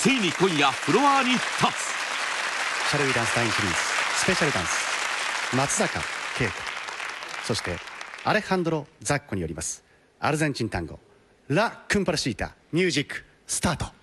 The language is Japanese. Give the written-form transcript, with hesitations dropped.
ついに今夜フロアに立つ。 シャルウィダンス第2シリーズスペシャルダンス、松坂慶子、そしてアレハンドロ・ザッコによりますアルゼンチン単語ラ・クンパラシータ、ミュージックスタート。